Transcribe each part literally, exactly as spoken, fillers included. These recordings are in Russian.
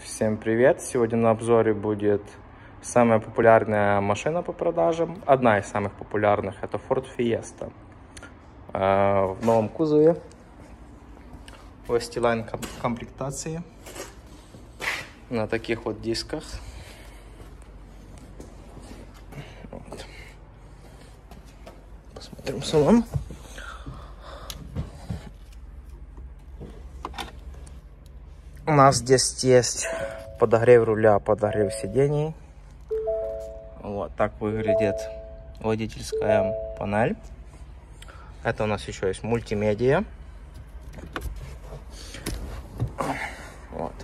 Всем привет! Сегодня на обзоре будет самая популярная машина по продажам. Одна из самых популярных — это Ford Fiesta. В новом кузове, в S-Line комплектации, на таких вот дисках. Вот. Посмотрим салон. У нас здесь есть подогрев руля, подогрев сидений. Вот так выглядит водительская панель. Это у нас еще есть мультимедиа. Вот.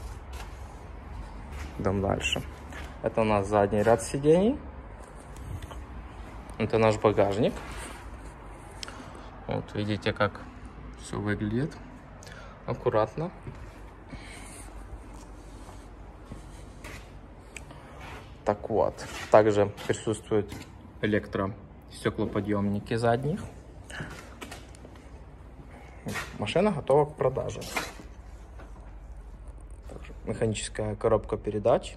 Идем дальше. Это у нас задний ряд сидений. Это наш багажник. Вот видите, как все выглядит. Аккуратно. Так вот, также присутствуют электростеклоподъемники задних. Машина готова к продаже. Также механическая коробка передач.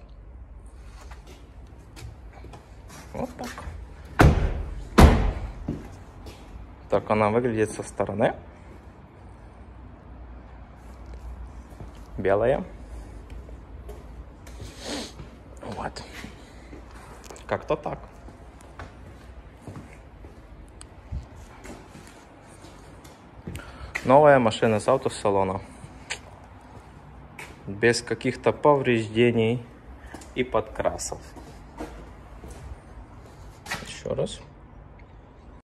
Вот так. Так она выглядит со стороны. Белая. Вот. Как-то так. Новая машина с автосалона. Без каких-то повреждений и подкрасов. Еще раз.